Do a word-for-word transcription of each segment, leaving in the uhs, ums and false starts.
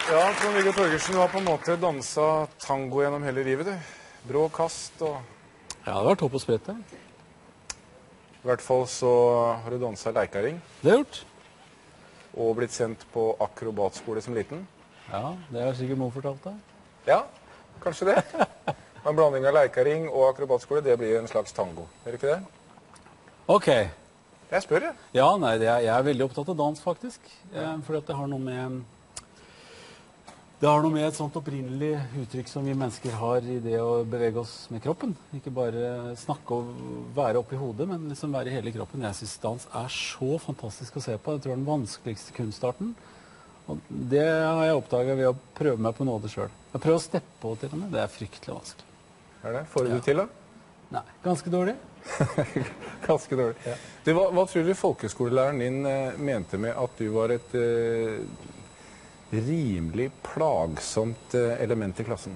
Ja, Trond-Viggo Torgersen, du har på en måte danset tango gjennom hele livet, du. Brå kast og... Ja, det var topp og sprett, det. I hvert fall så har du danset leikaring. Det har jeg gjort. Og blitt sendt på akrobatskole som liten. Ja, det har sikkert mor fortalt deg. Ja, kanskje det. En blanding av leikaring og akrobatskole, det blir en slags tango. Er det ikke det? Ok. Jeg spør, jeg. Ja, nei, det er, jeg er veldig opptatt av dans, faktisk. Eh, fordi at det har noe med... Det har noe med et sånt opprinnelig uttrykk som vi mennesker har i det å bevege oss med kroppen. Ikke bare snakke og være oppi hodet, men liksom være i hele kroppen. Jeg synes dans er så fantastisk å se på. Jeg tror det er den vanskeligste kunstarten. Og det har jeg oppdaget ved å prøve meg på noe av det selv. Jeg prøver å steppe på til og med. Det er fryktelig vanskelig. Er det? Får du det til, da? Nei, ganske dårlig. Ganske dårlig. Ja. Du, hva, hva tror du folkeskolelæreren din eh, mente med at du var et... Eh, rimelig plagsomt element i klassen?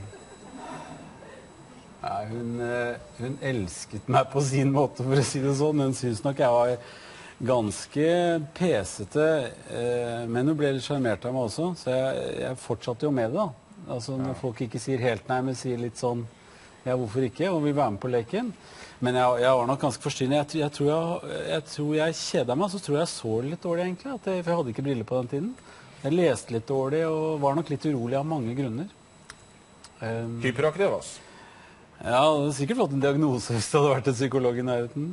Ja, hun, hun elsket meg på sin måte, for å si det sånn. Hun synes nok jeg var ganske pesete, men hun ble litt charmert av meg også, så jeg, jeg fortsatte jo med det da. Altså når ja. Folk ikke sier helt nei, men sier litt sånn, ja, hvorfor ikke, og vil være med på leken. Men jeg, jeg var nok ganske forstyrrende. Jeg, jeg, tror jeg, jeg tror jeg kjedet meg, så tror jeg så litt dårlig egentlig, at jeg, for jeg hadde ikke briller på den tiden. Jeg leste litt dårlig og var nok litt urolig av mange grunner. Um, Hyperaktiv, altså? Ja, det hadde sikkert fått en diagnose hvis det hadde vært en psykolog i nærheten.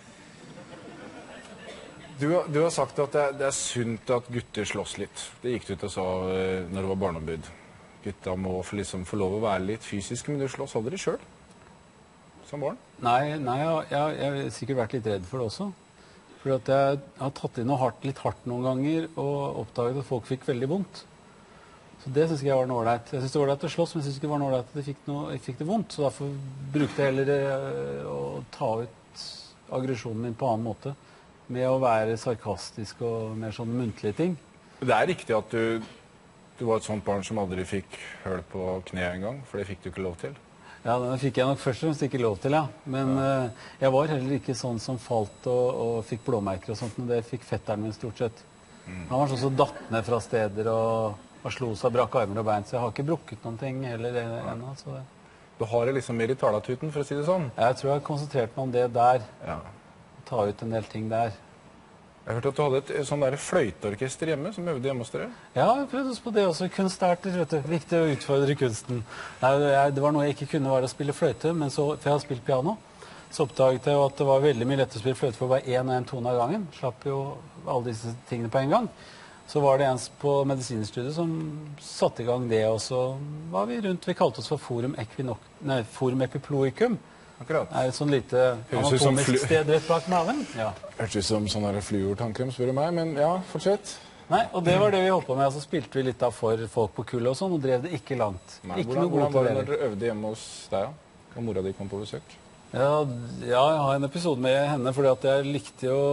Du, du har sagt at det er, det er sunt at gutter slåss litt. Det gikk du ut og sa uh, når du var barneombud. Gutta må liksom få lov å være litt fysiske, men du slåss aldri selv? Som barn? Nei, nei jeg, jeg, jeg har sikkert vært litt redd for det også. For at jeg har tatt inn noe hardt, litt hardt noen ganger, og oppdaget at folk fikk veldig vondt. Så det synes jeg var noe ålreit. Jeg synes det var ålreit å slåss, men jeg synes ikke det var noe ålreit at de fikk, noe, fikk det vondt. Så derfor brukte jeg heller å ta ut aggresjonen min på annen måte, med å være sarkastisk og mer sånn muntlige ting. Det er riktig at du, du var et sånt barn som aldri fikk høl på kne en gang, for det fikk du ikke lov til. Ja, den fikk jeg nok først og fremst ikke lov til, ja. Men ja. Uh, jeg var heller ikke sånn som falt og, og fikk blåmerker og sånt, men det fikk fetteren min stort sett. Mm. Han var sånn som datt ned fra steder og, og slo seg, brakk armer og bein, så jeg har ikke brukket noen ting heller ennå. Så det. Du har det liksom mer i talatuten, for å si det sånn? Jeg tror jeg har konsentrert meg om det der. Ja. Ta ut en del ting der. Jeg hørte at du hadde et sånn der fløyteorkester hjemme som øvde hjemme hos dere. Ja, jeg prøvde oss på det også. Kunstarter, vet du. Viktig å utfordre kunsten. Nei, det var noe jeg ikke kunne være å spille fløyte, men så, for jeg har spilt piano, så oppdaget jeg at det var veldig mye lett å spille fløyte for bare en og en tone av gangen. Slapp jo alle disse tingene på en gang. Så var det en på medisinstudiet som satte i gang det, og så var vi rundt, vi kalte oss for Forum, Equinoc, nei, Forum Epiploicum. Akkurat. Det er et sånn lite anatomisk sted rett bak maven. Ja. Hørtes ut som sånne fluortannkrem, spør du meg, men ja, fortsett. Nei, og det var det vi holdt på med. Altså spilte vi litt av for folk på kullet og sånn, og drev det ikke langt. Nei, ikke hvordan, noe hvordan var det god når dere øvde hjemme hos deg, da? Og mora di kom på besøk? Ja, ja, jeg har en episode med henne, fordi at jeg likte jo...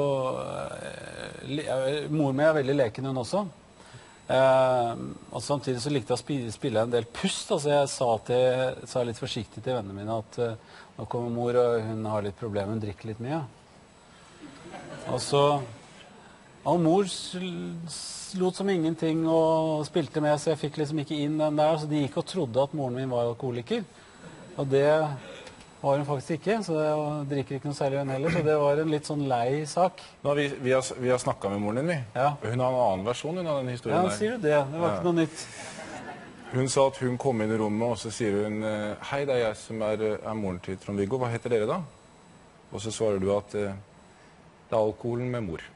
Jeg, mor mi er veldig leken hun også. Eh, og samtidig så likte jeg å spille, spille en del pust. Altså jeg sa, til, sa litt forsiktig til vennene mine at uh, nå kommer mor, og hun har litt problemer, hun drikker litt mye. Og så... Og mor lot som ingenting og spilte med, så jeg fikk liksom ikke inn den der. Så de gikk og trodde at moren min var alkoholiker. Og det var hun faktisk ikke, så jeg drikker ikke noe særlig hun heller. Så det var en litt sånn lei sak. Nå, vi, vi, har, vi har snakket med moren din, vi. Ja. Hun har en annen versjon hun, av den historien der. Ja, sier du det? Det var ja. Ikke noe nytt. Hun sa at hun kom inn i rommet, og så sier hun hei, det er jeg som er, er moren til Trond-Viggo. Hva heter dere da? Og så svarer du at det er alkoholen med mor.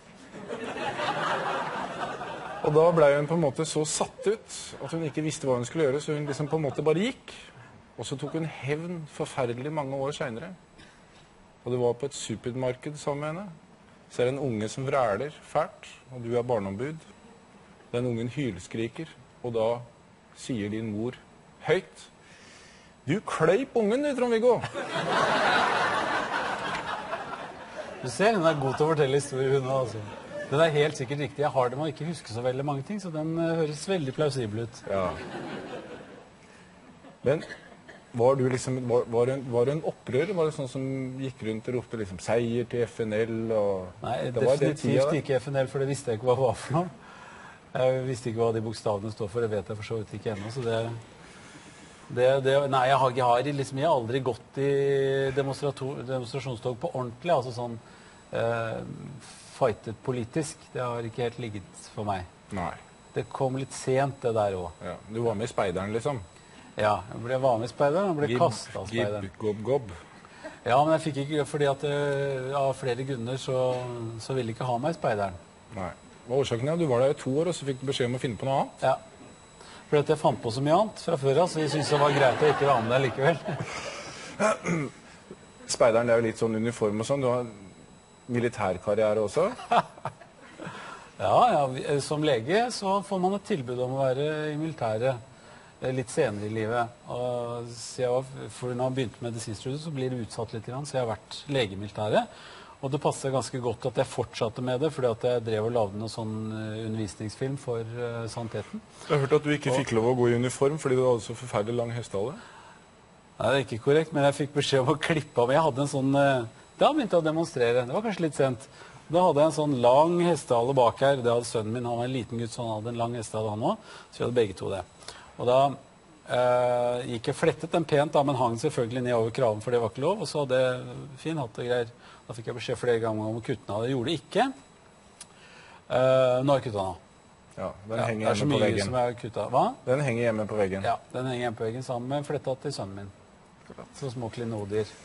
Og da ble hun på en måte så satt ut at hun ikke visste hva hun skulle gjøre, så hun liksom på en måte bare gikk. Og så tok hun hevn forferdelig mange år senere. Og det var på et supermarked sammen med henne. Så er det en unge som vræler fælt, og du er barneombud. Den ungen hylskriker, og da sier din mor høyt: du kløyp ungen, du, Trond-Viggo! Du ser, hun er god til å fortelle historier, hun altså. Den er helt sikkert riktig. Jeg har det med å ikke huske så veldig mange ting, så den uh, høres veldig plausibel ut. Ja. Men var du liksom, var, var, du en, var du en opprører? Var det sånn som gikk rundt og ropte liksom seier til F N L? Og nei, det var definitivt ikke F N L, for det visste jeg ikke hva det var for noe. Jeg visste ikke hva de bokstavene står for, det vet jeg for så vidt ikke ennå, så det... det, det nei, jeg har, jeg har liksom, jeg har aldri gått i demonstrasjonstog på ordentlig, altså sånn eh, fightet politisk. Det har ikke helt ligget for meg. Nei. Det kom litt sent, det der også. Ja, du var med i speideren, liksom? Ja, jeg ble var med i speideren, og ble Gib, kastet av speideren. Gib, gob, gob. Ja, men jeg fikk ikke, fordi at uh, av flere grunner så, så ville de ikke ha meg i speideren. Nei. Hva var årsaken? Ja, du var der i to år, og så fikk du beskjed om å finne på noe annet? Ja. Fordi at jeg fant på så mye annet fra før av, så jeg synes det var greit å ikke være med der likevel. Speideren, det er jo litt sånn uniform og sånn. Du har militærkarriere også? Ja, ja, som lege så får man et tilbud om å være i militæret litt senere i livet. Og så jeg var, for når jeg begynte med medisinstudiet, så blir det utsatt litt, så jeg har vært lege i militæret. Og det passet ganske godt at jeg fortsatte med det, fordi at jeg drev og lagde noen sånn undervisningsfilm for uh, Sannheten. Jeg har hørt at du ikke og... fikk lov å gå i uniform fordi du hadde så forferdelig lang hestehale. Nei, det er ikke korrekt, men jeg fikk beskjed om å klippe av. Jeg hadde en sånn, uh, da begynte jeg å demonstrere, det var kanskje litt sent. Da hadde jeg en sånn lang hestehale bak her, det hadde sønnen min, han var en liten gutt, så han hadde en lang hestehale han også, så vi hadde begge to det. Og da uh, gikk jeg flettet den pent, da, men hang selvfølgelig ned over kraven, for det var ikke lov, og så hadde jeg fin hatt og greier. Da fikk jeg beskjed flere ganger om å kutte den av. Det gjorde det ikke. Uh, nå har jeg kuttet den av. Ja, den ja, henger hjemme på veggen. Det er så mye som jeg har kuttet. Hva? Den henger hjemme på veggen. Ja, den henger hjemme på veggen sammen med fletta til sønnen min. Så små klenodier.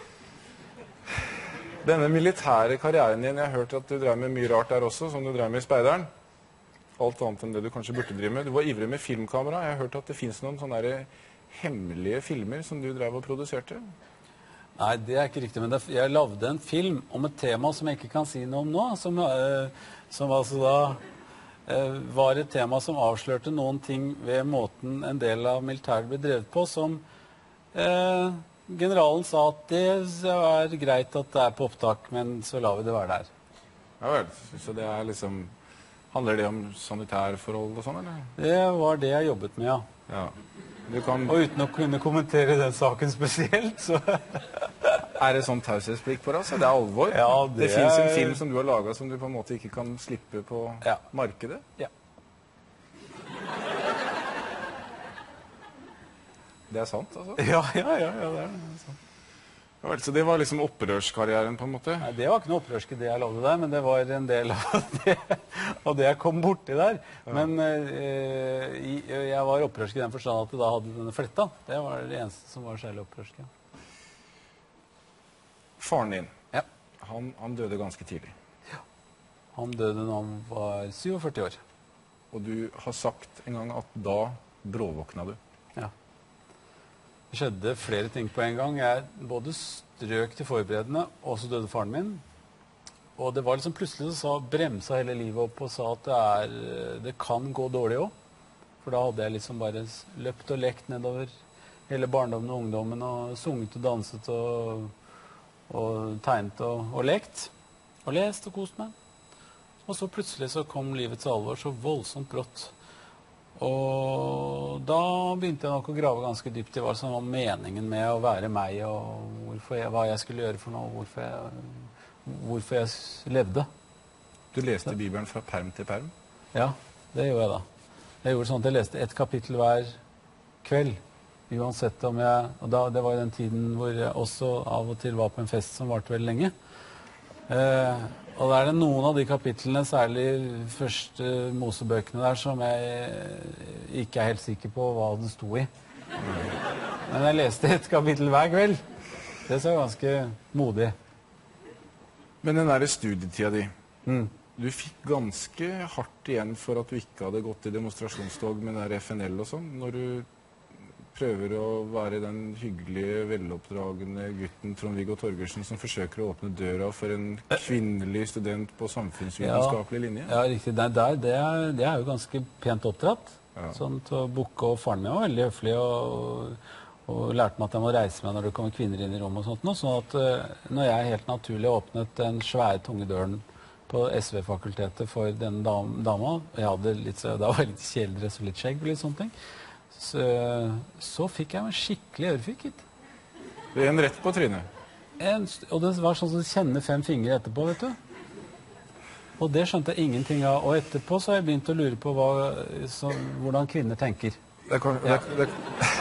Denne militære karrieren din, jeg har hørt at du drev med mye rart der også, som du drev med i speideren. Alt annet enn det du kanskje burde drive med. Du var ivrig med filmkamera. Jeg har hørt at det finnes noen sånne der hemmelige filmer som du drev og produserte. Nei, det er ikke riktig, men det, jeg lavde en film om et tema som jeg ikke kan si noe om nå, som, uh, som altså da uh, var et tema som avslørte noen ting ved måten en del av militæret ble drevet på, som uh, generalen sa at det er greit at det er på opptak, men så lar vi det være der. Ja vel, så det er liksom, handler det om sanitærforhold og sånn, eller? Det var det jeg jobbet med, ja. Ja. Du kan... Og uten å kunne kommentere den saken spesielt, så... Er det sånn taushetsplikt på oss? Det er alvor? Ja, det, det finnes en er... film som du har laget som du på en måte ikke kan slippe på ja. markedet? Ja. Det er sant, altså? Ja, ja, ja, ja det er sant. Ja, vel, så det var liksom opprørskarrieren på en måte? Nei, det var ikke noe opprørske det jeg lagde der, men det var en del av det, av det jeg kom borti der. Ja. Men eh, jeg var opprørsk i den forstand at jeg da hadde denne fletta. Det var det eneste som var særlig opprørsk. Faren din, ja. han, han døde ganske tidlig. Ja, han døde når han var syvogførti år. Og du har sagt en gang at da bråvåkna du. Ja. Det skjedde flere ting på en gang. Jeg både strøk til forberedende, og så døde faren min. Og det var liksom plutselig så sa, bremsa hele livet opp og sa at det, er, det kan gå dårlig også. For da hadde jeg liksom bare løpt og lekt nedover hele barndommen og ungdommen, og sunget og danset og, og tegnet og, og lekt. Og lest og kost meg. Og så plutselig så kom livets alvor så voldsomt brått. Og da begynte jeg nok å grave ganske dypt i hva som var meningen med å være meg, og hvorfor jeg, hva jeg skulle gjøre for noe, hvorfor jeg, hvorfor jeg levde. Du leste Bibelen fra perm til perm? Ja, det gjorde jeg da. Jeg gjorde sånn at jeg leste et kapittel hver kveld, uansett om jeg, og da, det var jo den tiden hvor jeg også av og til var på en fest som varte veldig lenge. Eh, og da er det noen av de kapitlene, særlig første Mosebøkene der, som jeg ikke er helt sikker på hva det sto i. Men jeg leste et kapittel hver kveld. Det så ganske modig. Men den der studietida di, mm. du fikk ganske hardt igjen for at du ikke hadde gått i demonstrasjonstog med der F N L og sånn, når du prøver å være den hyggelige, veloppdragende gutten Trond-Viggo Torgersen som forsøker å åpne døra for en kvinnelig student på samfunnsvitenskapelig linje. Ja, riktig. Det, der, det, er, det er jo ganske pent oppdratt. Ja. Sånn Det er en rett på trynet. En, og det var sånn som du kjenner fem fingre etterpå, vet du. Og det skjønte jeg ingenting av. Og etterpå så har jeg begynt å lure på hva, så, hvordan kvinner tenker. Det kan, Ja. det, det,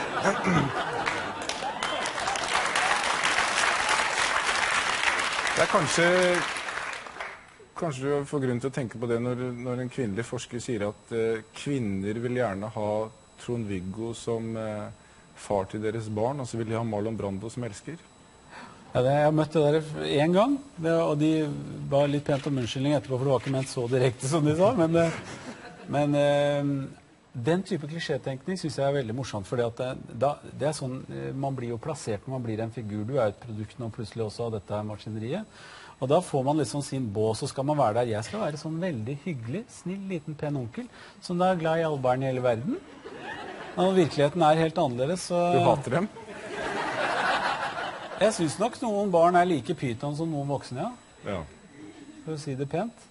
det er kanskje Kanskje du får grunn til å tenke på det når, når en kvinnelig forsker sier at eh, kvinner vil gjerne ha Trond-Viggo som eh, far til deres barn, og så vil de ha Marlon Brando som elsker. Ja, det, jeg har møtt det der en gang, det, og de ba litt pent om unnskyldning etterpå, for det var ikke ment så direkte som de sa, men, eh, men eh, den type klisjétenkning synes jeg er veldig morsomt, for det, da, det er sånn, eh, man blir jo plassert når man blir en figur, du er et produkt nå plutselig også av dette her maskineriet, og da får man liksom sin bås, og skal man være der. Jeg skal være sånn veldig hyggelig, snill, liten, pen onkel, som da er glad i alle barn i hele verden. Og virkeligheten er helt annerledes, så... Du hater dem? Jeg synes nok noen barn er like pyton som noen voksne, ja. Ja. For å si det pent.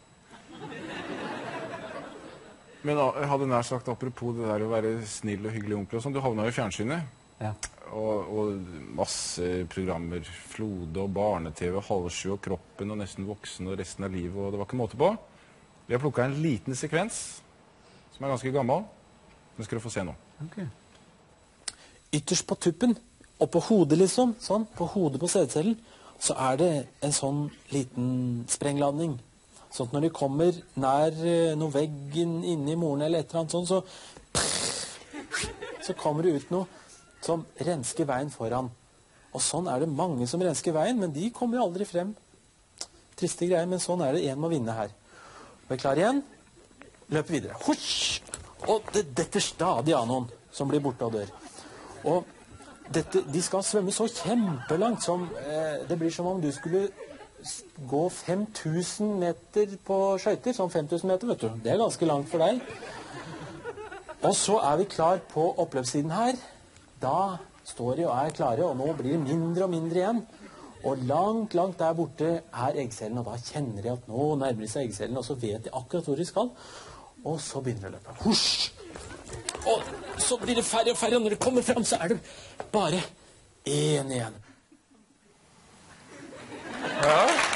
Men jeg hadde nær sagt, apropos det der å være snill og hyggelig onkel og sånn, du havna jo i fjernsynet. Ja. Og, og masse programmer, Flode og barne-tv, Halv sju og Kroppen og Nesten voksen og Resten av livet, og det var ikke måte på. Vi har plukket en liten sekvens, som er ganske gammel. Den skal du få se nå. Okay. Ytterst på tuppen, og på hodet liksom, sånn, på hodet på sædcellen, så er det en sånn liten sprengladning. Sånn at når de kommer nær noe veggen inne i moren eller et eller annet sånn, så, så kommer det ut noe som rensker veien foran. Og sånn er det mange som rensker veien, men de kommer jo aldri frem. Triste greier, men sånn er det. En må vinne her. Er vi klar igjen? Løper videre. Husj! Og det detter stadig av noen som blir borte og dør. Og dette, de skal svømme så kjempelangt som eh, det blir som om du skulle gå fem tusen meter på skøyter. Sånn fem tusen meter, vet du. Det er ganske langt for deg. Og så er vi klar på oppløpssiden her. Da står de og er klare, og nå blir det mindre og mindre igjen. Og langt, langt der borte er eggcellen, og da kjenner de at nå nærmer de seg eggcellen, og så vet de akkurat hvor de skal. Og så begynner det å løpe. Husj! Og så blir det færre og færre, og når det kommer frem, så er det bare én igjen. Ja.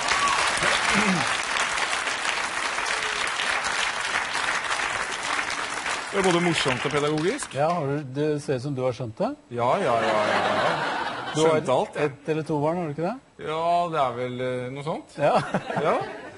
Det er både morsomt og pedagogisk. Ja, har du, det ser ut som du har skjønt det. Ja, ja, ja, ja, ja. Du har Skjønte alt, jeg. ett eller to barn, har du ikke det? Ja, det er vel eh, noe sånt. Ja. Ja.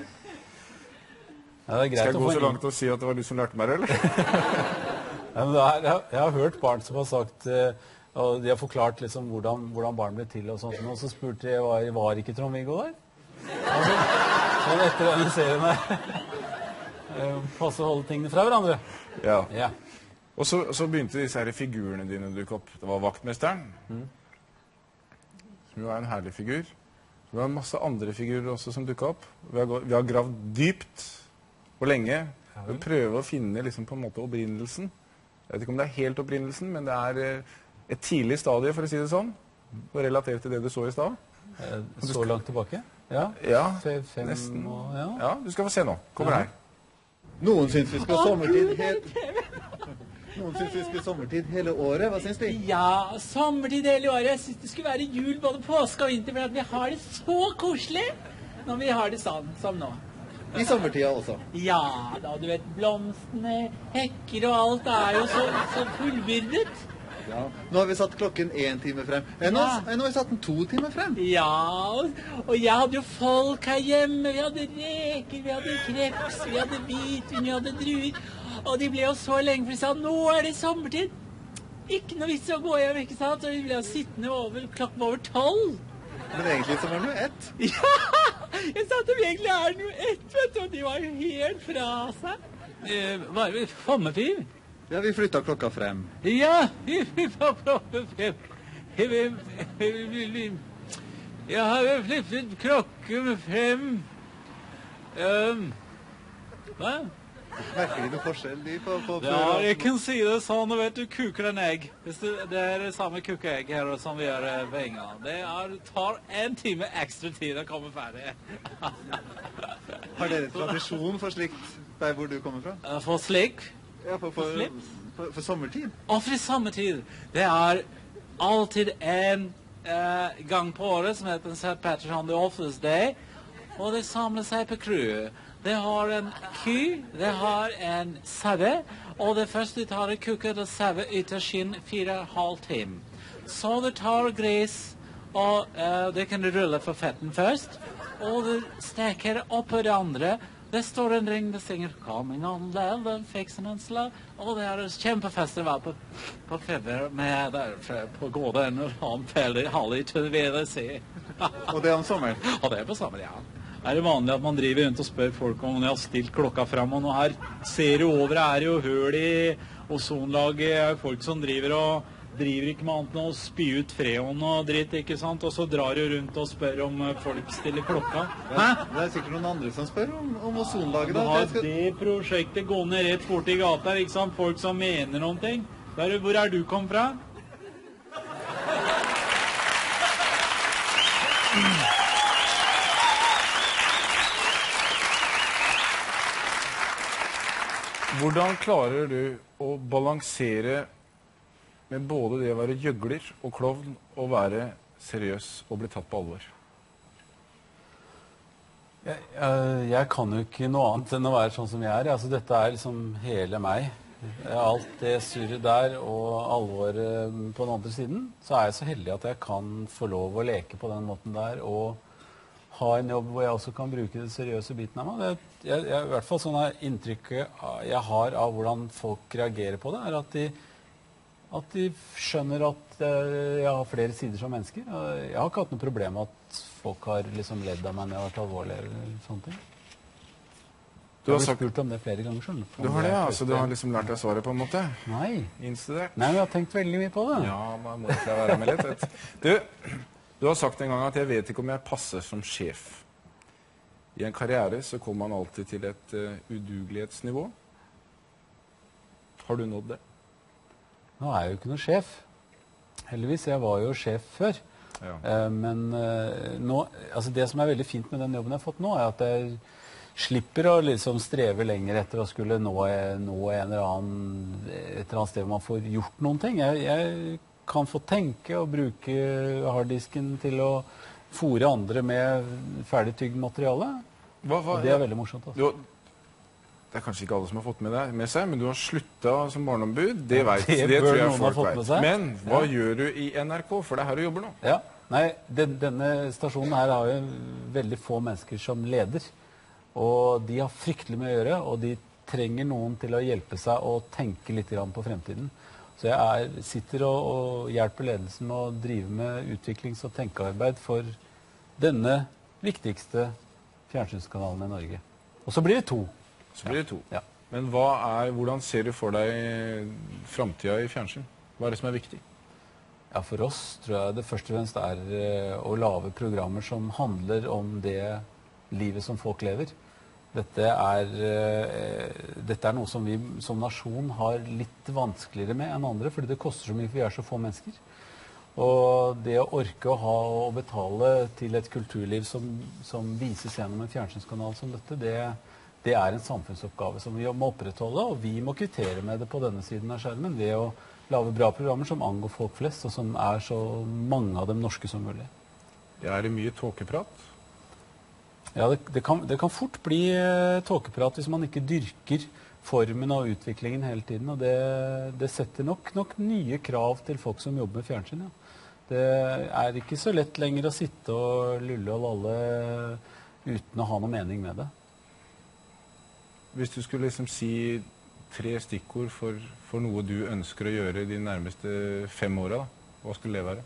Ja, det er greit Skal jeg å gå få så inn- langt og si at det var du som lærte meg det, eller? Ja, men det er, jeg, jeg har hørt barn som har sagt, eh, og de har forklart liksom hvordan, hvordan barn ble til og sånt, og så spurte jeg, var, var ikke Trond-Viggo der? Altså, sånn etter denne serien her. Eh, Passe å holde tingene fra hverandre. Ja. Ja. Og så, så begynte disse her figurene dine å dukke opp. Det var vaktmesteren, som jo er en herlig figur. Det var masse andre figurer også som dukket opp. Vi har, gå- vi har gravd dypt og lenge. Vi prøver å finne liksom på en måte opprinnelsen. Jeg vet ikke om det er helt opprinnelsen, men det er eh, et tidlig stadie, for å si det sånn. Og relatert til det du så i stad. Eh, Så langt tilbake? Ja. Ja, Fe- fem nesten. og, ja. Ja, du skal få se nå. Kommer Ja. her. Noen syns vi skal ha sommertid helt Noen syns vi skal ha sommertid hele året. Hva syns de? Ja, sommertid hele året. Jeg synes det skulle være jul både påske og vinter, for at vi har det så koselig når vi har det sånn som nå. I sommertida også. Ja, da du vet, blomstene, hekker og alt er jo så, så fullbyrdet. Ja. Nå har vi satt klokken én time frem. Eh, Nå, Ja. nå har vi satt den to timer frem. Ja, og, og jeg hadde jo folk her hjemme. Vi hadde reker, vi hadde kreps, vi hadde hvitvin, vi hadde druer. Og de ble jo så lenge, for de sa, nå er det sommertid. Ikke noe vits i å gå hjem, ikke sant? Så de ble jo sittende over, klokken var over tolv. Men egentlig så var det noe ett. Ja, jeg sa at det egentlig er noe ett, vet du, og de var jo helt fra seg. Eh, var det sommertid? Ja, vi flytta klokka frem. Ja, vi vi får prøve frem. Vi- vi- vi- vi- vi- Jeg har flyttet klokken frem. Um, hva? Merker de noe forskjell de på, på, på Ja, jeg kan si det sånn, vet du, kuker en egg. Hvis det, det er det samme kukeegg her som vi gjør eh, på England. Det er, tar en time ekstra tid å komme ferdig. Har dere tradisjon for slikt der hvor du kommer fra? Eh, For slik. Ja, for, for, Slips? for, for sommertid? Og for sommertid. Det er alltid en eh, gang på året som heter Saint Patrick's on the Office Day. Og det samler seg på crew. det har en ku, det har en saue, og det første de tar er kuket og saue ytter skinn fire halv time. Så det tar gris, og uh, det kan du rulle for fetten først, og det steker oppå det andre. Det står en ring, det synger «Coming on love and fixing and slow», og det er kjempefest å være på, på feber med der på gården og ha en veldig hallig til å se. Og det er om sommeren? Og det er på sommer, ja. Er det vanlig at man driver rundt og spør folk om de har stilt klokka frem, og nå her ser du over, er det jo høl i ozonlaget, folk som driver og driver ikke med annet enn å spy ut freon og dritt, ikke sant? Og så drar du rundt og spør om folk stiller klokka. Hæ? Det er sikkert noen andre som spør om, om ozonlaget. Du Da. har Jeg skal... det prosjektet gående rett borti gata, ikke sant? Folk som mener noen ting. Der, hvor er du kom fra? Hvordan klarer du å balansere med både det å være gjøgler og klovn og være seriøs og bli tatt på alvor? Jeg, jeg, jeg kan jo ikke noe annet enn å være sånn som jeg er. Altså, dette er liksom hele meg. Alt det surret der og alvoret på den andre siden, så er jeg så heldig at jeg kan få lov å leke på den måten der og ha en jobb hvor jeg også kan bruke det seriøse biten av meg. Det, jeg, jeg, I hvert fall sånn inntrykket jeg har av hvordan folk reagerer på det, er at de At de skjønner at jeg har flere sider som mennesker. Jeg har ikke hatt noe problem med at folk har liksom ledd av meg når jeg har vært alvorlig eller sånne ting. Du har Jeg har sagt... spurt om det flere ganger, skjønner Du har det, ja? Så du har liksom lært deg svaret på en måte? Nei. Innstudert? Nei, men jeg har tenkt veldig mye på det. Ja, man må ikke være med litt. vet Du, du har sagt en gang at jeg vet ikke om jeg passer som sjef. I en karriere så kommer man alltid til et uh, udugelighetsnivå. Har du nådd det? Nå er jeg jo ikke noe sjef. Heldigvis, jeg var jo sjef før. Ja. Eh, men eh, nå, altså det som er veldig fint med den jobben jeg har fått nå, er at jeg slipper å liksom streve lenger etter å skulle nå, nå en eller annen, et eller annet sted hvor man får gjort noen ting. Jeg, jeg kan få tenke og bruke harddisken til å fôre andre med ferdig tygd materiale. Hva, hva, Og det er veldig morsomt. Altså. Du, det er kanskje ikke alle som har fått med, deg, med seg, men du har sluttet som barneombud. Det vet, det det bør tror jeg noen ha folk fått med vet. seg. Men hva Ja. gjør du i N R K? For det er her du jobber nå. Ja, nei, den, denne stasjonen her har jo veldig få mennesker som leder. Og de har fryktelig mye å gjøre, og de trenger noen til å hjelpe seg å tenke litt grann på fremtiden. Så jeg er, sitter og, og hjelper ledelsen med å drive med utviklings- og tenkearbeid for denne viktigste fjernsynskanalen i Norge. Og så blir det to. Så blir det to. Ja. Men hva er, hvordan ser du for deg fremtiden i fjernsyn? Hva er det som er viktig? Ja, for oss tror jeg det først og fremst er eh, å lage programmer som handler om det livet som folk lever. Dette er, eh, dette er noe som vi som nasjon har litt vanskeligere med enn andre, fordi det koster så mye, for vi er så få mennesker. Og det å orke å ha og betale til et kulturliv som, som vises gjennom en fjernsynskanal som dette, det, det er en samfunnsoppgave som vi må opprettholde, og vi må kvittere med det på denne siden av skjermen ved å lage bra programmer som angår folk flest, og som er så mange av dem norske som mulig. Ja, er det mye tåkeprat? Ja, det, det, kan, det kan fort bli eh, tåkeprat hvis man ikke dyrker formen og utviklingen hele tiden, og det, det setter nok, nok nye krav til folk som jobber med fjernsyn. Ja. Det er ikke så lett lenger å sitte og lulle og lalle uten å ha noe mening med det. Hvis du skulle liksom si tre stikkord for, for noe du ønsker å gjøre de nærmeste fem åra, hva skulle det være?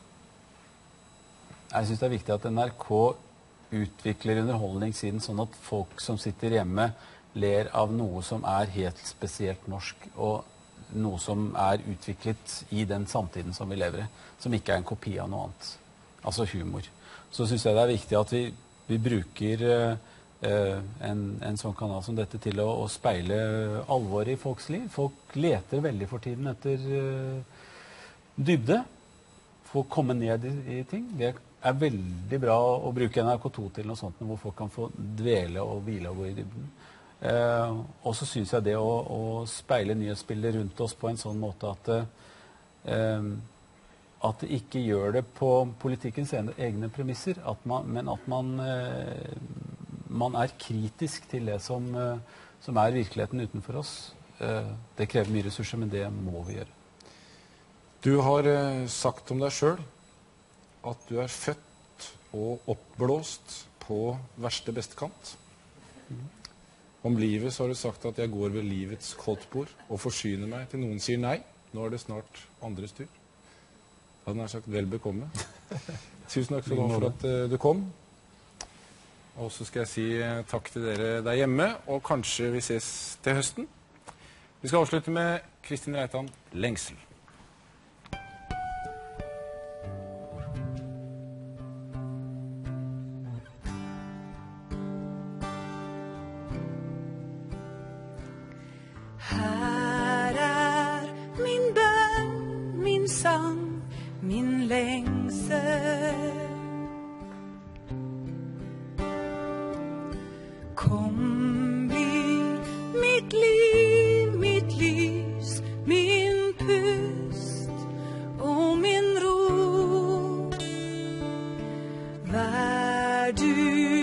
Jeg synes det er viktig at N R K utvikler underholdningssiden sånn at folk som sitter hjemme ler av noe som er helt spesielt norsk, og noe som er utviklet i den samtiden som vi lever i, som ikke er en kopi av noe annet. Altså humor. Så synes jeg det er viktig at vi, vi bruker uh, en, en sånn kanal som dette til å, å speile alvoret i folks liv. Folk leter veldig for tiden etter uh, dybde, for å komme ned i, i ting. Det er veldig bra å bruke N R K to til noe sånt, hvor folk kan få dvele og hvile og gå i dybden. Uh, og så synes jeg det å, å speile nyhetsbildet rundt oss på en sånn måte at, uh, at det ikke gjør det på politikkens egne premisser, at man, men at man, uh, man er kritisk til det som, eh, som er virkeligheten utenfor oss. Eh, det krever mye ressurser, men det må vi gjøre. Du har eh, sagt om deg selv at du er født og oppblåst på verste bestekant. Om livet så har du sagt at jeg går ved livets koldtbord og forsyner meg til noen sier nei. Nå er det snart andres tur. Jeg hadde nær sagt vel bekomme. Tusen takk for, for at uh, du kom. Og så skal jeg si uh, takk til dere der hjemme, og kanskje vi ses til høsten. Vi skal avslutte med Kristin Reitan, Lengsel. Her er min bønn, min sang, min lengsel. Kom, bli mitt liv, mitt lys, min pust og min ro. Vær du